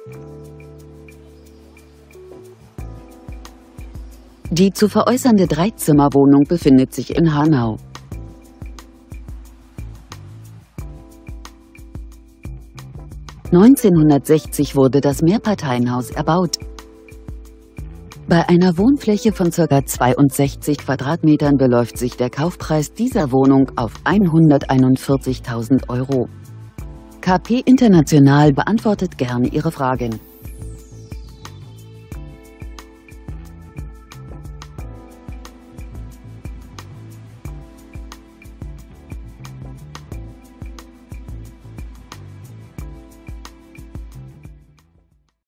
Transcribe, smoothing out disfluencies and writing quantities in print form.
Die zu veräußernde Dreizimmerwohnung befindet sich in Hanau. (1960) wurde das Mehrparteienhaus erbaut. Bei einer Wohnfläche von ca. 62 Quadratmetern beläuft sich der Kaufpreis dieser Wohnung auf 141.000 €. KP International beantwortet gerne Ihre Fragen.